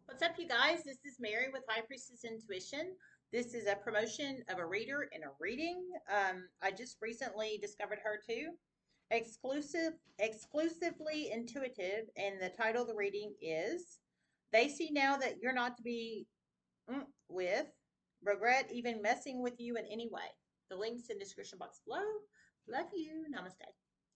What's up, you guys? This is Mary with High Priestess Intuition. This is a promotion of a reader in a reading. I just recently discovered her too. Exclusively intuitive, and the title of the reading is "They See Now That You're Not to Be with, Regret Even Messing with You in Any Way." The links in the description box below. Love you. Namaste.